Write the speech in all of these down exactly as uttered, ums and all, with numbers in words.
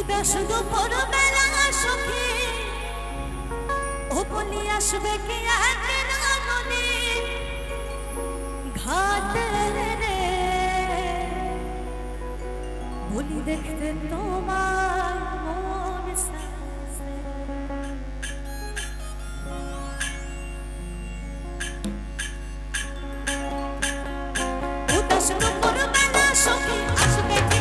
উদাস দুপুর বেলা সখী ও বলি আসবে কি একদিন নদী ঘাটে রে বলি দেখতে তোমার মন সাজে উদাস দুপুর বেলা সখী আসবে কি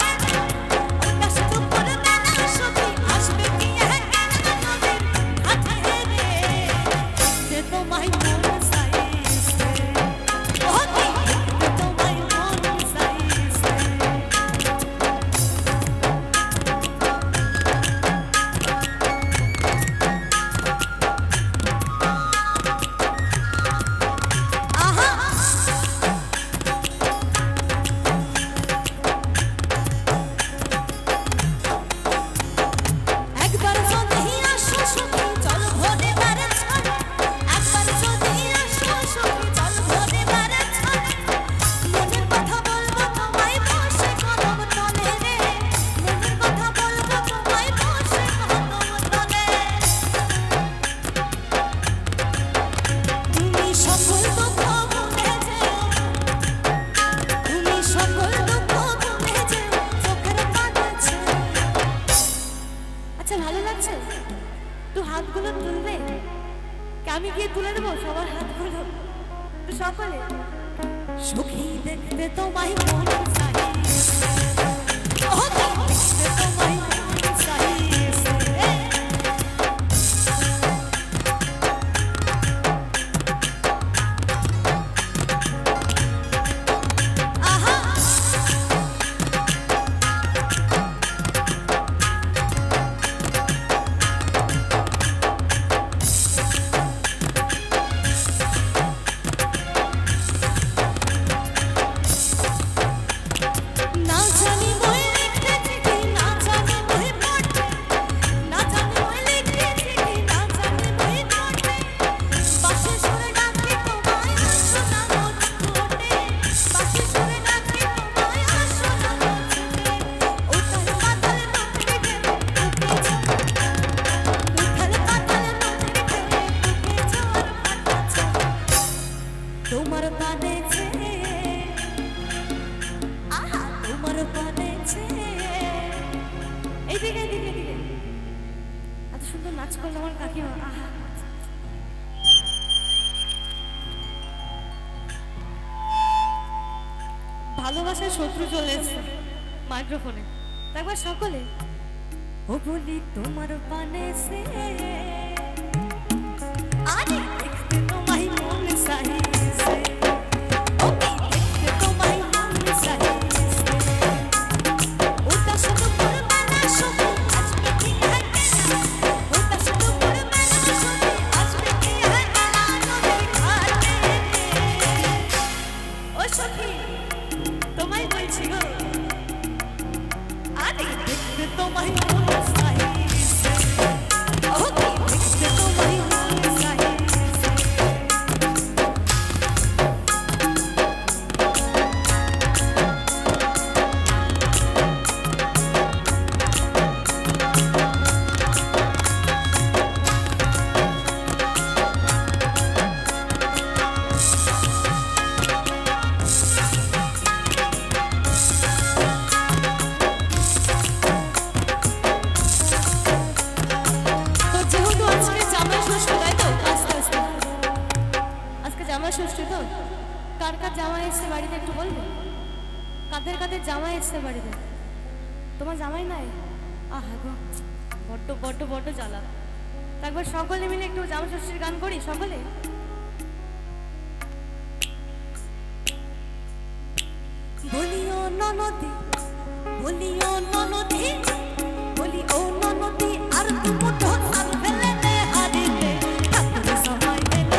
আমি গিয়ে তুলে দেবো সবার হাতগুলো তো সকলে সুখী দেখতে তোমায় মন চাই ও দেখতে তোমায় মন চাই তোমার পানেছে আহা তোমার পানেছে এইদিকে এইদিকে এইদিকে এত সুন্দর নাচ করলো আমার কাকিমা আহা ভালোবাসার শত্রু চলে এসেছে মাইক্রোফোনে একবার সকলে ও বলি তোমার পানেছে আরে দেখতে তোমায় মন চাই তোমায় বলছি গো আরে দেখতে তোমায় মন চাই ও দেখতে তোমায় মন চাই ষষ্ঠী তো কার কার জামাই এসছে বাড়িতে একটু বলবে কাদের কাদের জামাই এসছে বাড়িতে তোমার জামাই নাই আহা গো বড্ড বড্ড বড্ড জ্বালা একবার সকলে মিলে একটু জামাই ষষ্ঠীর গান করি সকলে বলিও ননদি বলিও ননদি বলি ও ননদি আর তুমি তো আর ফেলে দে হারিতে ঠাকুর সময় এলো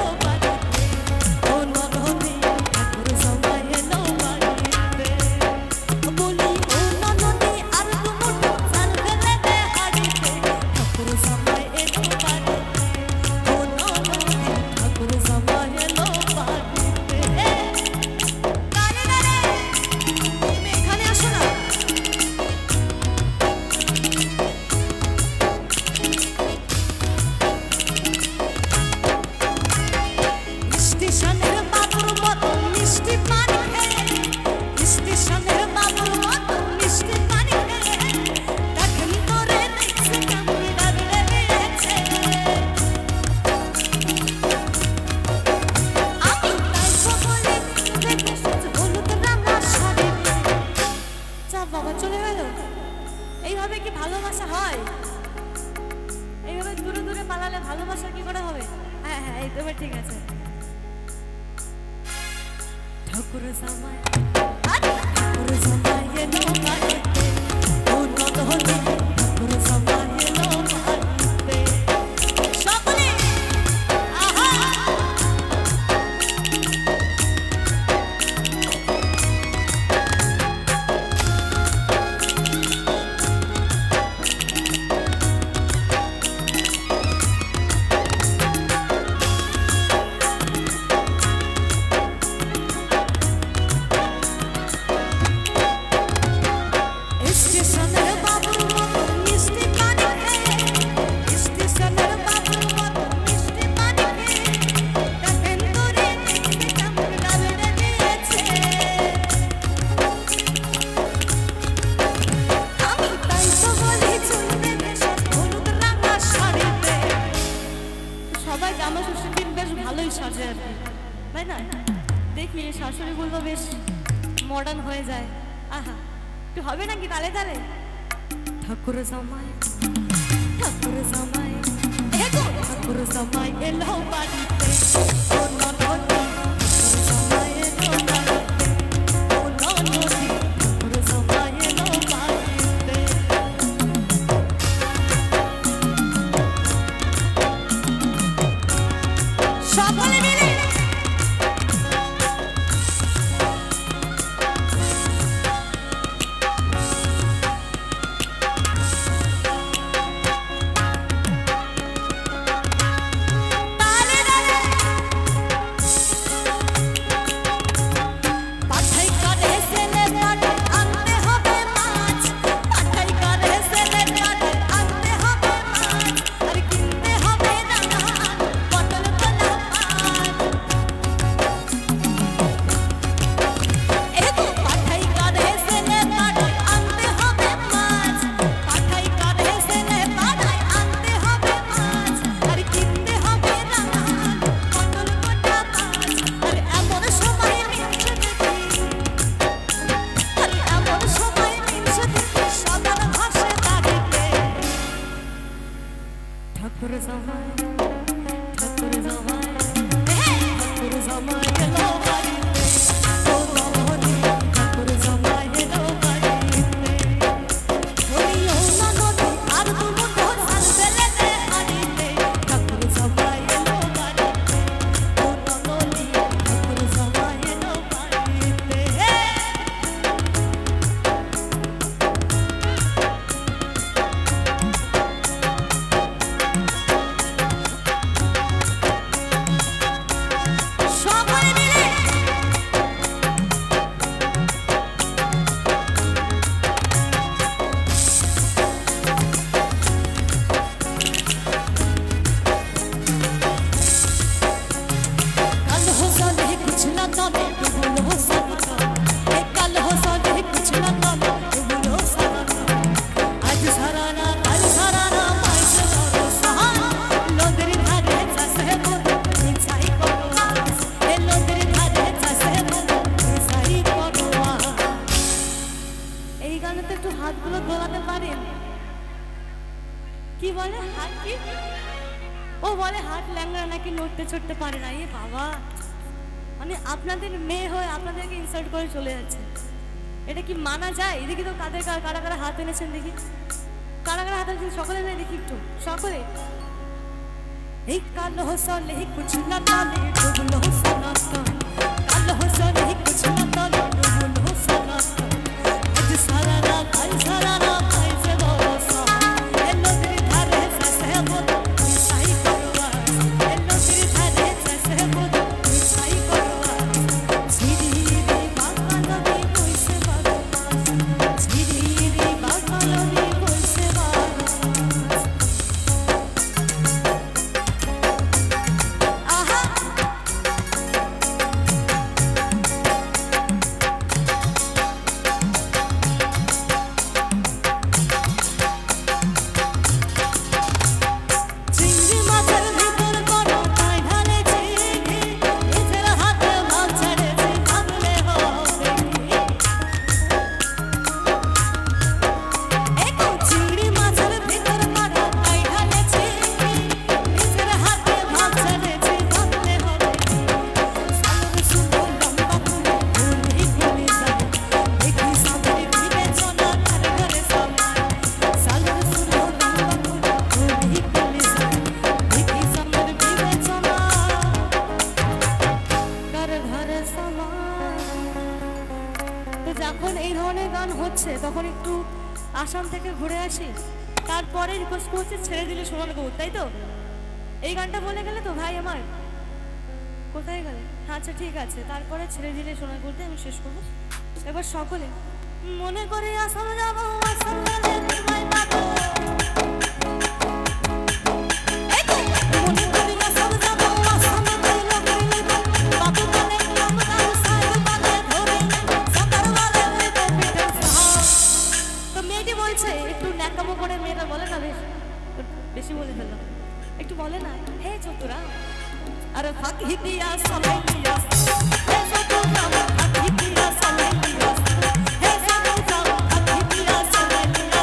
গেল? এইভাবে কি ভালোবাসা হয়? এইভাবে দূরে দূরে পালালে ভালোবাসা কি করে হবে? হ্যাঁ হ্যাঁ এইভাবে ঠিক আছে। ঠাকুর জামাই ঠাকুর জামাই এলো বাড়িতে, ও নদনে ঠাকুর জামাই এলো বাড়িতে। সকলে আহা দেখি শাশুড়িগুলো বেশ মডার্ন হয়ে যায়। আহা একটু হবে নাকি তালে তালে? ঠাকুর জামাই ঠাকুর জামাই ঠাকুর জামাই এলো বাড়িতে, ও ননদি ঠাকুর জামাই এলো বাড়িতে, ও ননদি ঠাকুর জামাই এলো বাড়িতে। সকলে মিলে ঠাকুর জামাই ঠাকুর জামাই ঠাকুর জামাই এলো বাড়িতে, ও ননদি ঠাকুর জামাই এলো বাড়িতে। ওই ও ননদি আর দুটো ধান ফেলে দে হাড়িতে, ঠাকুর জামাই এলো বাড়িতে, ও ননদি ঠাকুর জামাই এলো বাড়িতে। কি বলে হাত কি ও বলে হাত ল্যাংড়া নাকি নড়তে চড়তে পারে না। এ বাবা, মানে আপনাদের মেয়ে হয়ে আপনাদেরকে ইনসাল্ট করে চলে যাচ্ছে, এটা কি মানা যায়? দেখি তো কাদের কারা কারা হাত এনেছেন, দেখি কারা কারা হাত এনেছেন সকলে নেই দেখি একটু সকলে। এই কাল হোসলে কুছ না তালে ডুবলো সনাতন, কাল হোসলে কুছ না তালে ডুবলো সনাতন, আজ সারা রাত আজ সারা রাত আসাম থেকে ঘুরে আসি, তারপরে রিকোয়েস্ট করছি ছেড়ে দিলে সোনার গৌর, তাই তো? এই গানটা বলে গেলে তো ভাই আমার? কোথায় গেলে? আচ্ছা ঠিক আছে, তারপরে ছেড়ে দিলে সোনার গৌরতে আমি শেষ করবো। এবার সকলে মনে করে আসাম যাবো, আসাম গেলে তোমায় পাবো। একটু ন্যাকামো করে মেয়েরা বলে না, বেশ বেশি বলে ফেললাম, একটু বলে না হে চতুরা আরে ফাঁকি দিয়া সবাই দিয়া হে চতুরা ফাঁকি দিয়া সবাই দিয়া হে চতুরা ফাঁকি দিয়া সবাই দিয়া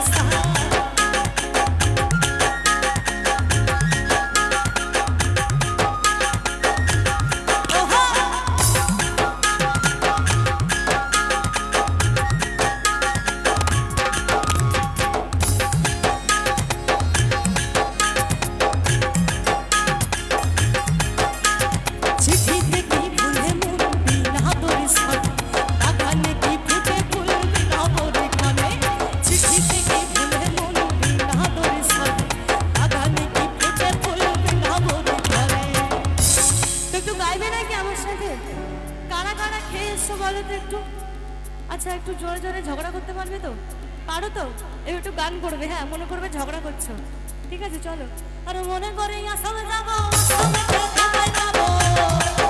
একটু। আচ্ছা একটু জোরে জোরে ঝগড়া করতে পারবে তো? পারো তো? একটু গান করবে, হ্যাঁ মনে করবে ঝগড়া করছো, ঠিক আছে চলো। আর মনে করে আসামে যাবো, আসামে যাবো।